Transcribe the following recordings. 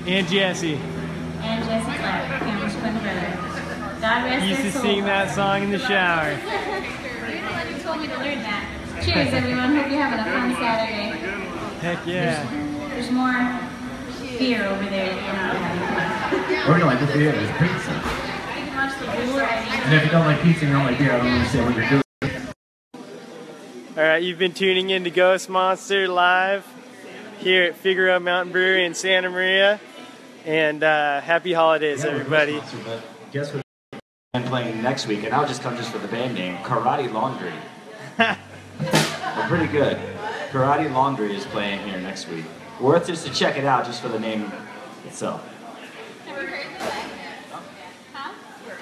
And Jesse. And Jesse Clark, Cameron's twin brother. God rest He used his to soul. sing that song in the shower. You're the one who told me to learn that. Cheers, everyone. Hope you're having a fun Saturday. Heck yeah. There's more beer over there that you're not having. Or you don't like the beer, there's pizza. You can watch the brewer. And if you don't like pizza and you don't like beer, I don't understand what you're doing. Alright, you've been tuning in to Ghost Monster live here at Fig Mountain Brewery in Santa Maria. And happy holidays, everybody. But guess what? I'm playing next week, and I'll just come just for the band name, Karate Laundry. They're pretty good. Karate Laundry is playing here next week. Worth just to check it out just for the name itself. Have you heard the band? Huh?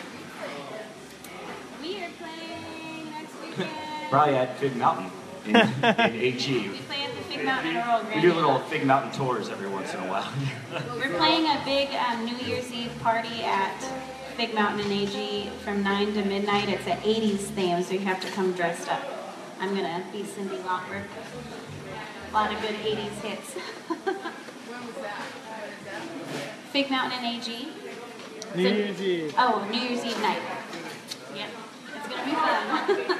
We are playing next weekend. Probably at Fig Mountain in AG. We play at the Fig Mountain in Earl We Grande. do little Fig Mountain tours every once in a while. We're playing a big New Year's Eve party at Fig Mountain in AG from 9 to midnight. It's an 80s theme, so you have to come dressed up. I'm going to be Cindy Lauper. A lot of good 80s hits. When was that? Fig Mountain in AG. New Year's Eve. Oh, New Year's Eve night. Yep. It's going to be fun.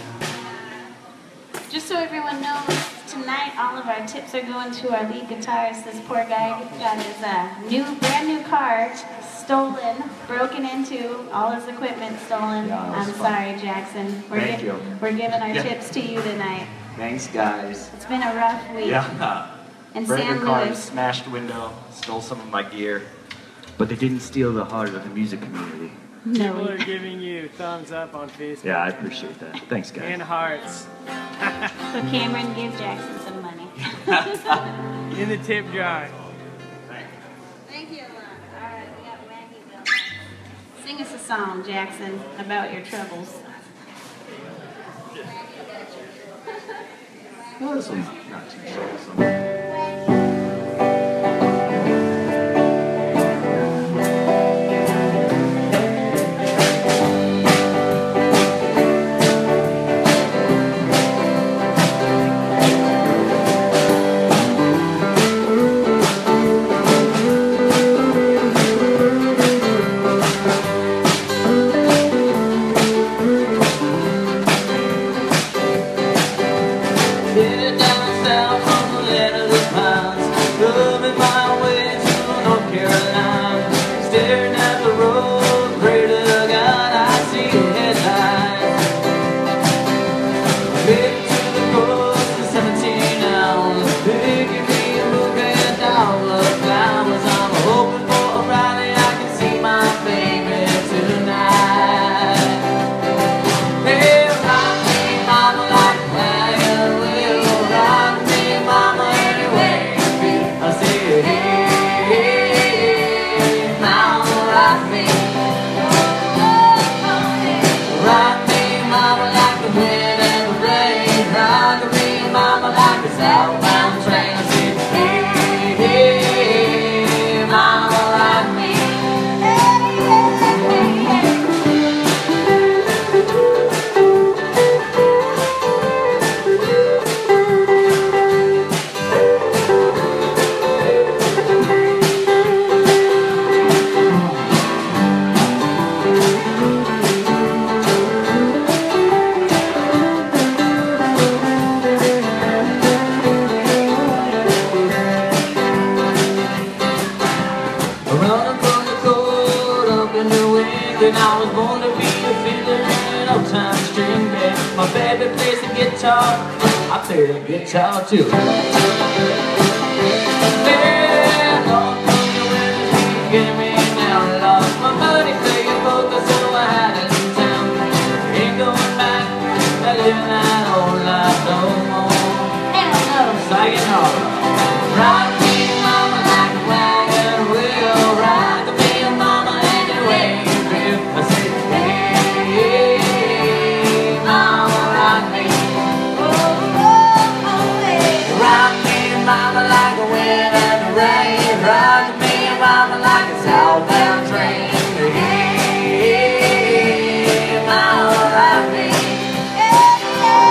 Just so everyone knows, tonight all of our tips are going to our lead guitarist. This poor guy got his brand new car stolen, broken into, all his equipment stolen. Yeah, I'm sorry, Jackson. We're giving our tips to you tonight. Thanks, guys. It's been a rough week. Yeah. In Broken San car, Luis. smashed window, stole some of my gear. But they didn't steal the heart of the music community. People are giving you thumbs up on Facebook. Yeah, I appreciate that. Thanks, guys. And hearts. So Cameron, give Jackson some money. In the tip jar. Thank you. All right, we got Wagon Bill. Sing us a song, Jackson, about your troubles. Well, this one's not too troublesome. And I was born to be a fiddler and an old-time string band. My baby plays the guitar, I play the guitar too. Yeah, don't come to where the street get me now. Lost my money playing poker, so I had it in town. Ain't going back to living that old life no more. Sayonara. Rock me, mama, like a wagon wheel. Rock me, mama, any way you feel. I say, hey, mama, rock me. Rock me, mama, like a wind and the rain. Rock me, mama, like a southbound train. Hey, mama, rock me.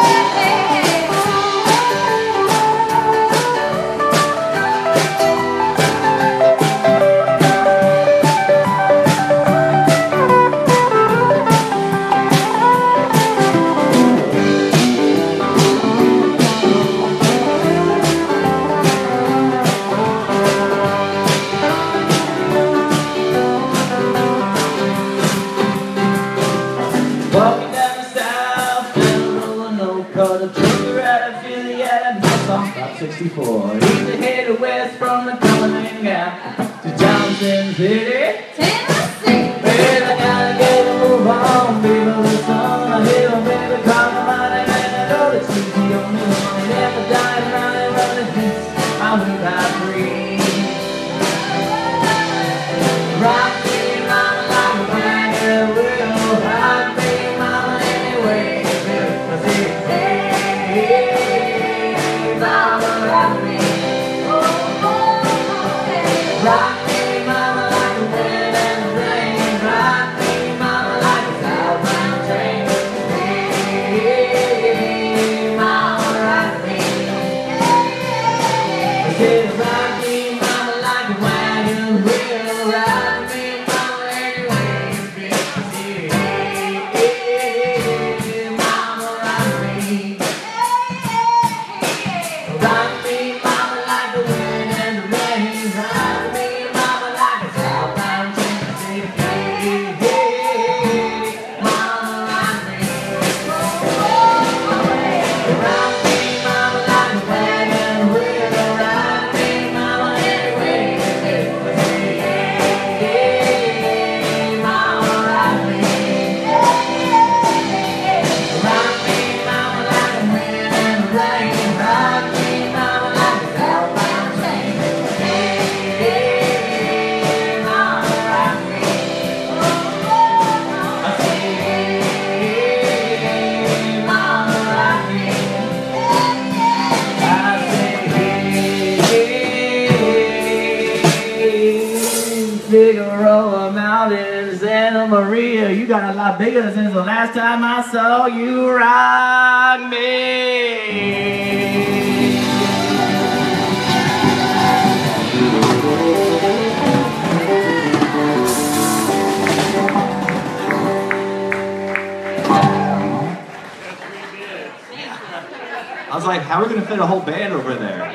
64. Easy headed west from the Cumberland Gap to Johnson City, Tennessee. well, I gotta get a move on, people. The sun, I hear a baby call my money, and I know that she's the only one. And if I die running, running this, I will die free. Rock me, mama, like a wagon wheel. Rock me, mama, anyway. I say, hey, mama, rock me. Rock me, mama, like the wind and the rain. Rock me, mama, like a southbound train. Hey, mama, rock me. I said, rock me, mama, like a wagon wheel. Rock me, mama, anyway you feel. I said, hey, mama, rock me. Rock me, mama, like the wind and the rain. Rock me, mama, like a southbound train. I say, hey, mama, rock me. Rock me, mama, like a wagon wheel. Rock me, mama, anyway you feel. I say, hey, mama, rock me. Rock me, mama, like the wind and the rain. Rock me, mama, like a southbound train. Hey, mama, rock me. I say, hey, mama, rock me. I say, Figueroa Mountain, Santa Maria, you got a lot bigger since the last time I saw you. Rock me. I was like, how are we going to fit a whole band over there?